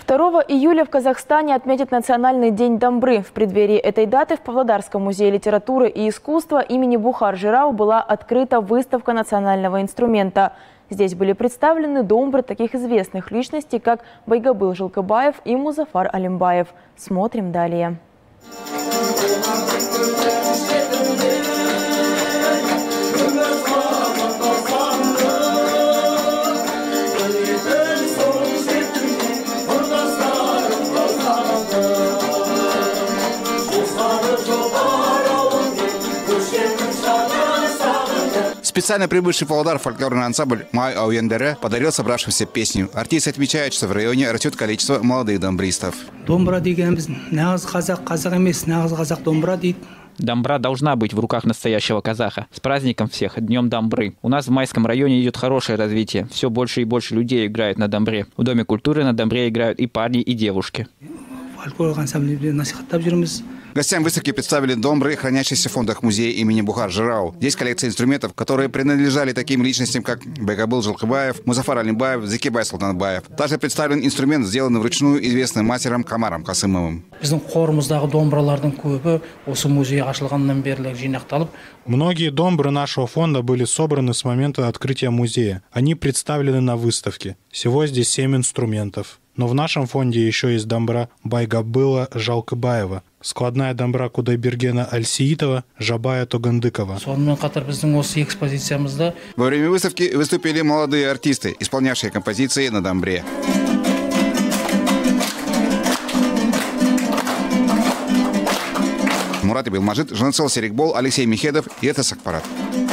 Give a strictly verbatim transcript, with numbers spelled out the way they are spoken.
второго июля в Казахстане отметят Национальный день домбры. В преддверии этой даты в Павлодарском музее литературы и искусства имени Бухар Жирау была открыта выставка национального инструмента. Здесь были представлены домбры таких известных личностей, как Байгабыл Жылкыбаев и Музафар Алимбаев. Смотрим далее. Специально прибывший в Павлодар фольклорный ансамбль «Май Ауендере» подарил собравшимся песню. Артист отмечает, что в районе растет количество молодых домбристов. Домбра должна быть в руках настоящего казаха. С праздником всех, Днем домбры. У нас в Майском районе идет хорошее развитие. Все больше и больше людей играют на домбре. В Доме культуры на домбре играют и парни, и девушки. Гостям выставки представили домбры, хранящиеся в фондах музея имени Бухар Жирау. Здесь коллекция инструментов, которые принадлежали таким личностям, как Байгабыл Жылкыбаев, Музафар Алимбаев, Зекибай Султанбаев. Также представлен инструмент, сделанный вручную известным мастером Камаром Касымовым. Многие домбры нашего фонда были собраны с момента открытия музея. Они представлены на выставке. Всего здесь семь инструментов. Но в нашем фонде еще есть домбра Байгабыла Жалкыбаева, складная домбра Кудайбергена Альсиитова, Жабая Тогандыкова. Во время выставки выступили молодые артисты, исполнявшие композиции на домбре. Мурат Ибилмажид, Жанцел Серикбол, Алексей Михедов и это Сакпарат.